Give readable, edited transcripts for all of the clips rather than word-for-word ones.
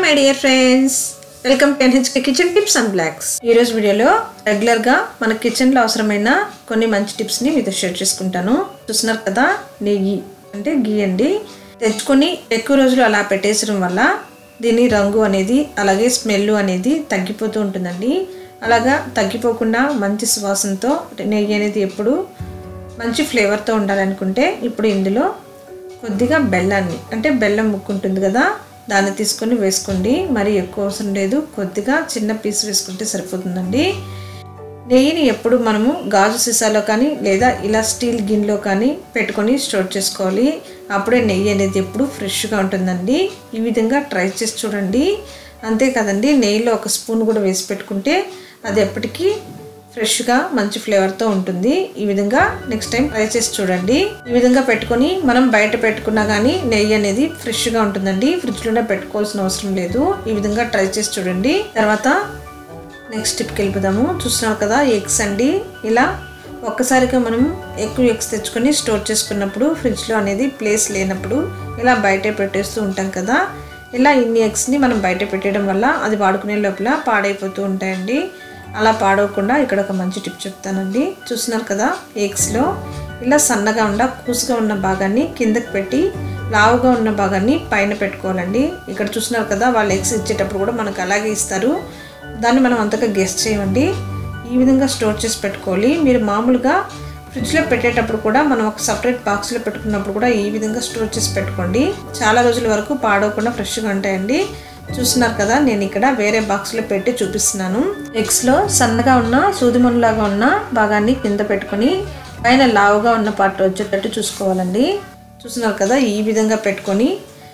my dear friends, welcome to NHK Kitchen Tips and Blacks. ఈ రోజు వీడియోలో regular గా మన కిచెన్ లో అవసరమైన కొన్ని మంచి టిప్స్ ని మీతో షేర్ చేసుకుంటాను. చూస్తున్నారు కదా, నెయ్యి అంటే ఘీ అండి. తెచ్చుకొని ఎక్కువ రోజులు అలా పెట్టేసడం వల్ల దీని రంగు అనేది అలాగే స్మెల్ అనేది తగ్గిపోతూ ఉంటుందండి. అలాగా తగ్గిపోకుండా మంచి సువాసనతో నెయ్యి అనేది ఎప్పుడు మంచి ఫ్లేవర్ తో ఉండాలనుకుంటే ఇప్పుడు ఇందులో కొద్దిగా బెల్లాన్ని అంటే బెల్లం ముక్కు ఉంటుంది కదా, దాన్ని తీసుకొని వేసుకోండి. మరి ఎక్కువ అవసరం లేదు, కొద్దిగా చిన్న పీస్ వేసుకుంటే సరిపోతుందండి. నెయ్యిని ఎప్పుడు మనము గాజు సీసాలో కానీ లేదా ఇలా స్టీల్ గిన్నెలో కానీ పెట్టుకొని స్టోర్ చేసుకోవాలి. అప్పుడే నెయ్యి అనేది ఎప్పుడు ఫ్రెష్గా ఉంటుందండి. ఈ విధంగా ట్రై చేసి చూడండి. అంతే కదండి, నెయ్యిలో ఒక స్పూన్ కూడా వేసి పెట్టుకుంటే అది ఎప్పటికీ ఫ్రెష్గా మంచి ఫ్లేవర్తో ఉంటుంది. ఈ విధంగా నెక్స్ట్ టైం ట్రై చేసి చూడండి. ఈ విధంగా పెట్టుకొని మనం బయట పెట్టుకున్నా కానీ నెయ్యి అనేది ఫ్రెష్గా ఉంటుందండి. ఫ్రిడ్జ్లోనే పెట్టుకోవాల్సిన అవసరం లేదు. ఈ విధంగా ట్రై చేసి చూడండి. తర్వాత నెక్స్ట్ టిప్కి వెళ్ళిపోదాము. చూస్తున్నారు కదా, ఎగ్స్ అండి. ఇలా ఒక్కసారిగా మనం ఎక్కువ ఎగ్స్ తెచ్చుకొని స్టోర్ చేసుకున్నప్పుడు ఫ్రిడ్జ్లో అనేది ప్లేస్ లేనప్పుడు ఇలా బయటే పెట్టేస్తూ ఉంటాం కదా. ఇలా ఇన్ని ఎగ్స్ని మనం బయట పెట్టడం వల్ల అది వాడుకునే లోపల పాడైపోతూ ఉంటాయండి. అలా పాడవకుండా ఇక్కడ ఒక మంచి టిప్ చెప్తానండి. చూస్తున్నారు కదా, ఎగ్స్లో ఇలా సన్నగా కూసుగా ఉన్న భాగాన్ని కిందకి పెట్టి లావుగా ఉన్న భాగాన్ని పైన పెట్టుకోవాలండి. ఇక్కడ చూస్తున్నారు కదా, వాళ్ళు ఎగ్స్ ఇచ్చేటప్పుడు కూడా మనకు అలాగే ఇస్తారు. దాన్ని మనం అంతగా గెస్ చేయండి. ఈ విధంగా స్టోర్ చేసి పెట్టుకోవాలి. మీరు మామూలుగా ఫ్రిడ్జ్లో పెట్టేటప్పుడు కూడా మనం ఒక సపరేట్ బాక్స్లో పెట్టుకున్నప్పుడు కూడా ఈ విధంగా స్టోర్ చేసి పెట్టుకోండి. చాలా రోజుల వరకు పాడవకుండా ఫ్రెష్గా ఉంటాయండి. చూస్తున్నారు కదా, నేను ఇక్కడ వేరే బాక్స్లో పెట్టి చూపిస్తున్నాను. ఎగ్స్లో సన్నగా ఉన్న సూదిమణులాగా ఉన్న భాగాన్ని కింద పెట్టుకొని పైన లావుగా ఉన్న పార్ట్ వచ్చేటట్టు చూసుకోవాలండి. చూస్తున్నారు కదా, ఈ విధంగా పెట్టుకొని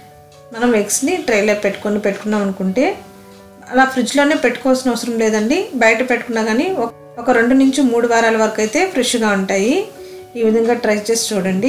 మనం ఎగ్స్ని ట్రైలో పెట్టుకున్నాం అనుకుంటే అలా ఫ్రిడ్జ్లోనే పెట్టుకోవాల్సిన అవసరం లేదండి. బయట పెట్టుకున్నా కానీ ఒక 2 నుంచి 3 వారాల వరకు అయితే ఫ్రెష్గా ఉంటాయి. ఈ విధంగా ట్రై చేసి చూడండి.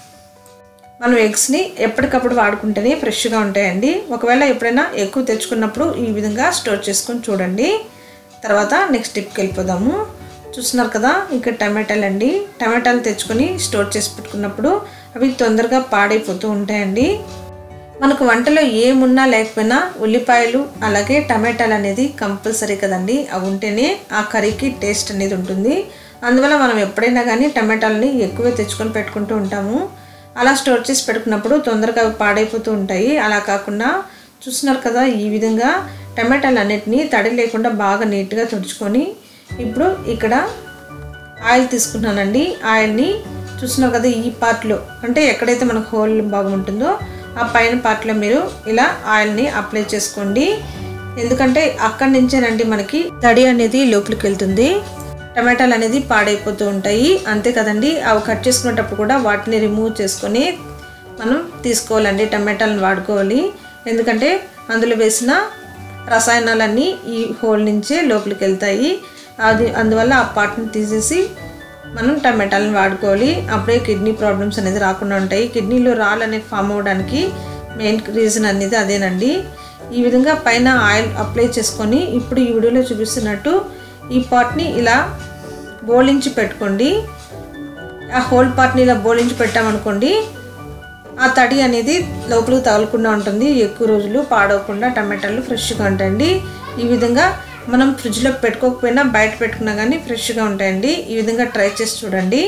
మనం ఎగ్స్ని ఎప్పటికప్పుడు వాడుకుంటేనే ఫ్రెష్గా ఉంటాయండి. ఒకవేళ ఎప్పుడైనా ఎక్కువ తెచ్చుకున్నప్పుడు ఈ విధంగా స్టోర్ చేసుకొని చూడండి. తర్వాత నెక్స్ట్ టిప్కి వెళ్ళిపోదాము. చూస్తున్నారు కదా, ఇక్కడ టమాటాలు అండి. టమాటాలు తెచ్చుకొని స్టోర్ చేసి పెట్టుకున్నప్పుడు అవి తొందరగా పాడైపోతూ ఉంటాయండి. మనకు వంటలో ఏమున్నా లేకపోయినా ఉల్లిపాయలు అలాగే టమాటాలు అనేది కంపల్సరీ కదండి. అవి ఉంటేనే ఆ కర్రీకి టేస్ట్ అనేది ఉంటుంది. అందువల్ల మనం ఎప్పుడైనా కానీ టమాటాలని ఎక్కువే తెచ్చుకొని పెట్టుకుంటూ ఉంటాము. అలా స్టోర్ చేసి పెట్టుకున్నప్పుడు తొందరగా అవి పాడైపోతూ ఉంటాయి. అలా కాకుండా చూస్తున్నారు కదా, ఈ విధంగా టమాటాలు అన్నిటినీ తడి లేకుండా బాగా నీట్గా తుడుచుకొని ఇప్పుడు ఇక్కడ ఆయిల్ తీసుకున్నానండి. ఆయిల్ని చూస్తున్నారు కదా, ఈ పార్ట్లో అంటే ఎక్కడైతే మనకు హోల్ భాగం ఉంటుందో ఆ పైన పార్ట్లో మీరు ఇలా ఆయిల్ని అప్లై చేసుకోండి. ఎందుకంటే అక్కడి నుంచేనండి మనకి తడి అనేది లోపలికి వెళ్తుంది. టమాటాలు అనేది పాడైపోతూ ఉంటాయి. అంతే కదండి, అవి కట్ చేసుకునేటప్పుడు కూడా వాటిని రిమూవ్ చేసుకొని మనం తీసుకోవాలండి. టమాటాలను వాడుకోవాలి. ఎందుకంటే అందులో వేసిన రసాయనాలన్నీ ఈ హోల్ నుంచే లోపలికి వెళ్తాయి. అందువల్ల ఆ పార్ట్ని తీసేసి మనం టమాటాలను వాడుకోవాలి. అప్పుడే కిడ్నీ ప్రాబ్లమ్స్ అనేది రాకుండా ఉంటాయి. కిడ్నీలో రాళ్ళు అనేది ఫామ్ అవ్వడానికి మెయిన్ రీజన్ అనేది అదేనండి. ఈ విధంగా పైన ఆయిల్ అప్లై చేసుకొని ఇప్పుడు ఈ వీడియోలో చూపిస్తున్నట్టు ఈ పార్ట్ని ఇలా బోలించి పెట్టుకోండి. ఆ హోల్ పార్ట్ని ఇలా బోలించి పెట్టామనుకోండి, ఆ తడి అనేది లోపలికి తగలకుండా ఉంటుంది. ఎక్కువ రోజులు పాడవకుండా టమాటాలు ఫ్రెష్గా ఉంటాయండి. ఈ విధంగా మనం ఫ్రిడ్జ్లో పెట్టుకోకపోయినా బయట పెట్టుకున్నా కానీ ఫ్రెష్గా ఉంటాయండి. ఈ విధంగా ట్రై చేసి చూడండి.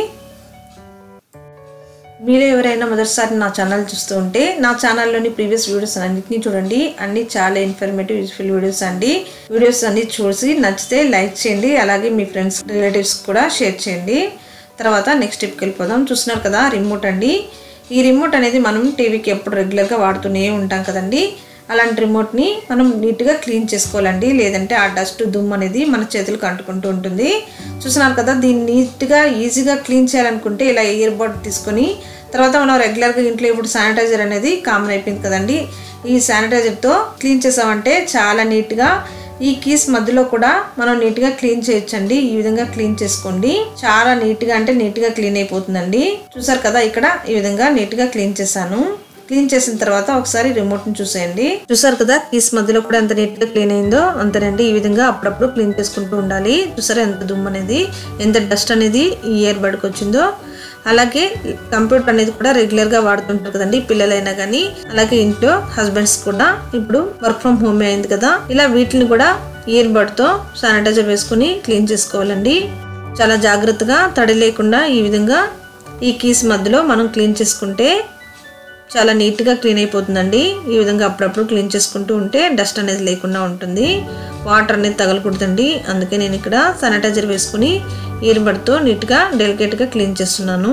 మీరు ఎవరైనా మొదటిసారి నా ఛానల్ చూస్తూ ఉంటే నా ఛానల్లోని ప్రీవియస్ వీడియోస్ అన్నింటినీ చూడండి. అన్నీ చాలా ఇన్ఫర్మేటివ్ యూస్ఫుల్ వీడియోస్ అండి. వీడియోస్ అన్ని చూసి నచ్చితే లైక్ చేయండి. అలాగే మీ ఫ్రెండ్స్ రిలేటివ్స్ కూడా షేర్ చేయండి. తర్వాత నెక్స్ట్ టిప్కి వెళ్ళిపోదాం. చూస్తున్నారు కదా, రిమోట్ అండి. ఈ రిమోట్ అనేది మనం టీవీకి ఎప్పుడు రెగ్యులర్గా వాడుతూనే ఉంటాం కదండి. అలాంటి రిమోట్ని మనం నీట్గా క్లీన్ చేసుకోవాలండి. లేదంటే ఆ డస్ట్ దుమ్ము అనేది మన చేతులకు అంటుకుంటూ ఉంటుంది. చూస్తున్నారు కదా, దీన్ని నీట్గా ఈజీగా క్లీన్ చేయాలనుకుంటే ఇలా ఇయర్ బడ్ తీసుకొని తర్వాత మనం రెగ్యులర్గా ఇంట్లో ఇప్పుడు శానిటైజర్ అనేది కామన్ అయిపోయింది కదండి. ఈ శానిటైజర్తో క్లీన్ చేసామంటే చాలా నీట్గా ఈ కీస్ మధ్యలో కూడా మనం నీట్గా క్లీన్ చేయొచ్చండి. ఈ విధంగా క్లీన్ చేసుకోండి. చాలా నీట్గా అంటే నీట్గా క్లీన్ అయిపోతుందండి. చూసారు కదా, ఇక్కడ ఈ విధంగా నీట్గా క్లీన్ చేశాను. క్లీన్ చేసిన తర్వాత ఒకసారి రిమోట్ని చూసేయండి. చూసారు కదా, కీస్ మధ్యలో కూడా ఎంత నీట్గా క్లీన్ అయిందో అంతేనండి. ఈ విధంగా అప్పుడప్పుడు క్లీన్ చేసుకుంటూ ఉండాలి. చూసారా ఎంత దుమ్ము అనేది, ఎంత డస్ట్ అనేది ఈ ఇయర్ బడ్కి వచ్చిందో. అలాగే కంప్యూటర్ అనేది కూడా రెగ్యులర్గా వాడుతుంటారు కదండి పిల్లలైనా కానీ, అలాగే ఇంట్లో హస్బెండ్స్ కూడా ఇప్పుడు వర్క్ ఫ్రమ్ హోమ్ అయింది కదా, ఇలా వీటిని కూడా ఇయర్ బడ్తో శానిటైజర్ వేసుకుని క్లీన్ చేసుకోవాలండి. చాలా జాగ్రత్తగా తడి లేకుండా ఈ విధంగా ఈ కీస్ మధ్యలో మనం క్లీన్ చేసుకుంటే చాలా నీట్గా క్లీన్ అయిపోతుందండి. ఈ విధంగా అప్పుడప్పుడు క్లీన్ చేసుకుంటూ ఉంటే డస్ట్ అనేది లేకుండా ఉంటుంది, వాటర్ అనేది తగలకూడదండి. అందుకే నేను ఇక్కడ శానిటైజర్ వేసుకుని ఇయర్ బడ్తో నీట్గా డెలికేట్గా క్లీన్ చేస్తున్నాను.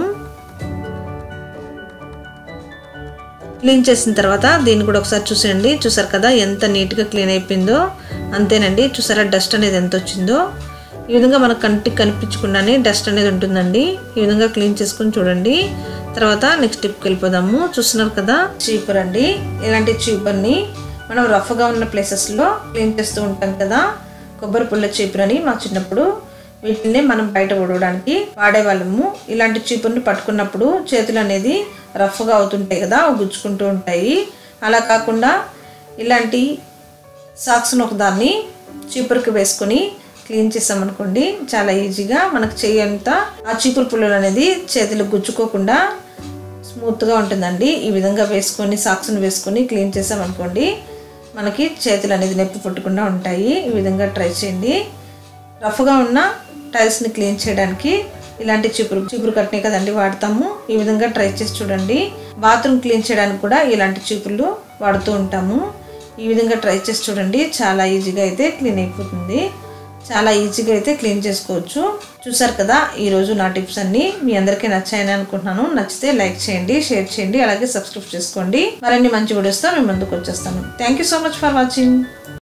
క్లీన్ చేసిన తర్వాత దీన్ని కూడా ఒకసారి చూసేయండి. చూసారు కదా ఎంత నీట్గా క్లీన్ అయిపోయిందో. అంతేనండి, చూసారా డస్ట్ అనేది ఎంత వచ్చిందో. ఈ విధంగా మనకు కంటికి కనిపించకుండానే డస్ట్ అనేది ఉంటుందండి. ఈ విధంగా క్లీన్ చేసుకుని చూడండి. తర్వాత నెక్స్ట్ టిప్కి వెళ్ళిపోదాము. చూస్తున్నారు కదా చీపర్ అండి. ఇలాంటి చీపర్ని మనం రఫ్గా ఉన్న ప్లేసెస్లో క్లీన్ చేస్తూ ఉంటాం కదా. కొబ్బరి పుల్ల చీపర్ అని మా చిన్నప్పుడు వీటిని మనం బయట ఊడవడానికి వాడేవాళ్ళము. ఇలాంటి చీపర్ని పట్టుకున్నప్పుడు చేతులు అనేది రఫ్గా అవుతుంటాయి కదా, గుచ్చుకుంటూ ఉంటాయి. అలా కాకుండా ఇలాంటి సాక్స్ను ఒకదాన్ని చీపర్కి వేసుకొని క్లీన్ చేసామనుకోండి చాలా ఈజీగా మనకు చేయంతా ఆ చీపురు పుల్లలు అనేది చేతులకు గుచ్చుకోకుండా స్మూత్గా ఉంటుందండి. ఈ విధంగా వేసుకొని సాక్స్ని వేసుకొని క్లీన్ చేసామనుకోండి మనకి చేతులు అనేది నొప్పి పుట్టకుండా ఉంటాయి. ఈ విధంగా ట్రై చేయండి. రఫ్గా ఉన్న టైల్స్ని క్లీన్ చేయడానికి ఇలాంటి చీపురు కట్నే కదండి వాడతాము. ఈ విధంగా ట్రై చేసి చూడండి. బాత్రూమ్ క్లీన్ చేయడానికి కూడా ఇలాంటి చీపుర్లు వాడుతూ ఉంటాము. ఈ విధంగా ట్రై చేసి చూడండి. చాలా ఈజీగా అయితే క్లీన్ అయిపోతుంది. చాలా ఈజీగా అయితే క్లీన్ చేసుకోవచ్చు. చూసారు కదా ఈరోజు నా టిప్స్ అన్ని మీ అందరికీ నచ్చాయని అనుకుంటున్నాను. నచ్చితే లైక్ చేయండి, షేర్ చేయండి, అలాగే సబ్స్క్రైబ్ చేసుకోండి. మరిన్ని మంచి వీడియోస్తో మీ ముందుకు వచ్చేస్తాను. Thank you so much for watching.